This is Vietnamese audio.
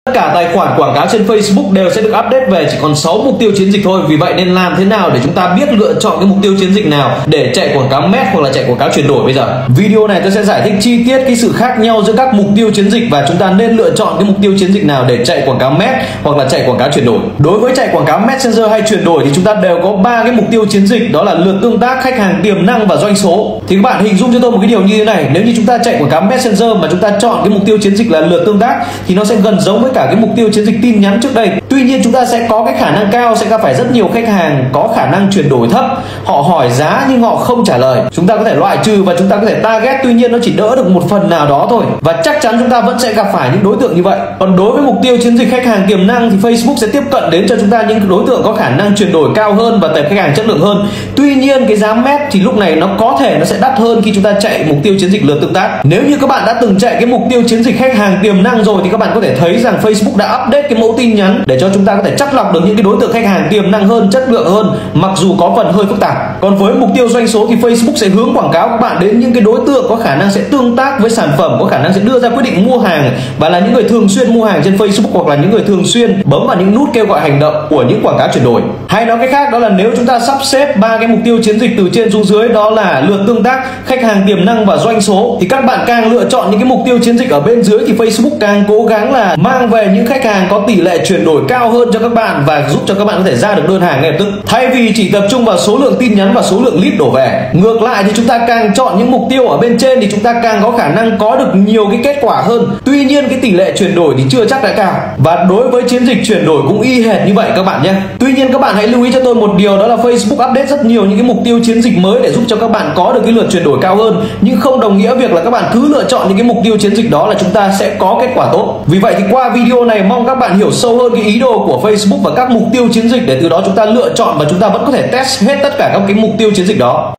Tất cả tài khoản quảng cáo trên Facebook đều sẽ được update về chỉ còn 6 mục tiêu chiến dịch thôi. Vì vậy nên làm thế nào để chúng ta biết lựa chọn cái mục tiêu chiến dịch nào để chạy quảng cáo MET hoặc là chạy quảng cáo chuyển đổi bây giờ. Video này tôi sẽ giải thích chi tiết cái sự khác nhau giữa các mục tiêu chiến dịch và chúng ta nên lựa chọn cái mục tiêu chiến dịch nào để chạy quảng cáo MET hoặc là chạy quảng cáo chuyển đổi. Đối với chạy quảng cáo Messenger hay chuyển đổi thì chúng ta đều có 3 cái mục tiêu chiến dịch, đó là lượt tương tác, khách hàng tiềm năng và doanh số. Thì các bạn hình dung cho tôi một cái điều như thế này, nếu như chúng ta chạy quảng cáo Messenger mà chúng ta chọn cái mục tiêu chiến dịch là lượt tương tác thì nó sẽ gần giống với cả cái mục tiêu chiến dịch tin nhắn trước đây. Tuy nhiên chúng ta sẽ có cái khả năng cao sẽ gặp phải rất nhiều khách hàng có khả năng chuyển đổi thấp, họ hỏi giá nhưng họ không trả lời. Chúng ta có thể loại trừ và chúng ta có thể target, tuy nhiên nó chỉ đỡ được một phần nào đó thôi, và chắc chắn chúng ta vẫn sẽ gặp phải những đối tượng như vậy. Còn đối với mục tiêu chiến dịch khách hàng tiềm năng thì Facebook sẽ tiếp cận đến cho chúng ta những đối tượng có khả năng chuyển đổi cao hơn và tệp khách hàng chất lượng hơn. Tuy nhiên cái giá MET thì lúc này nó có thể nó sẽ đắt hơn khi chúng ta chạy mục tiêu chiến dịch lượt tương tác. Nếu như các bạn đã từng chạy cái mục tiêu chiến dịch khách hàng tiềm năng rồi thì các bạn có thể thấy rằng Facebook đã update cái mẫu tin nhắn để cho chúng ta có thể chắt lọc được những cái đối tượng khách hàng tiềm năng hơn, chất lượng hơn, mặc dù có phần hơi phức tạp. Còn với mục tiêu doanh số thì Facebook sẽ hướng quảng cáo các bạn đến những cái đối tượng có khả năng sẽ tương tác với sản phẩm, có khả năng sẽ đưa ra quyết định mua hàng và là những người thường xuyên mua hàng trên Facebook, hoặc là những người thường xuyên bấm vào những nút kêu gọi hành động của những quảng cáo chuyển đổi. Hay nói cách khác đó là nếu chúng ta sắp xếp 3 cái mục tiêu chiến dịch từ trên xuống dưới, đó là lượt tương tác, khách hàng tiềm năng và doanh số, thì các bạn càng lựa chọn những cái mục tiêu chiến dịch ở bên dưới thì Facebook càng cố gắng là mang về những khách hàng có tỷ lệ chuyển đổi cao hơn cho các bạn và giúp cho các bạn có thể ra được đơn hàng ngay lập tức, thay vì chỉ tập trung vào số lượng tin nhắn và số lượng lead đổ về. Ngược lại thì chúng ta càng chọn những mục tiêu ở bên trên thì chúng ta càng có khả năng có được nhiều cái kết quả hơn. Tuy nhiên cái tỷ lệ chuyển đổi thì chưa chắc đã cao, và đối với chiến dịch chuyển đổi cũng y hệt như vậy các bạn nhé. Tuy nhiên các bạn hãy lưu ý cho tôi một điều, đó là Facebook update rất nhiều những cái mục tiêu chiến dịch mới để giúp cho các bạn có được cái lượt chuyển đổi cao hơn, nhưng không đồng nghĩa việc là các bạn cứ lựa chọn những cái mục tiêu chiến dịch đó là chúng ta sẽ có kết quả tốt. Vì vậy thì qua video này mong các bạn hiểu sâu hơn cái ý đồ của Facebook và các mục tiêu chiến dịch, để từ đó chúng ta lựa chọn và chúng ta vẫn có thể test hết tất cả các cái mục tiêu chiến dịch đó.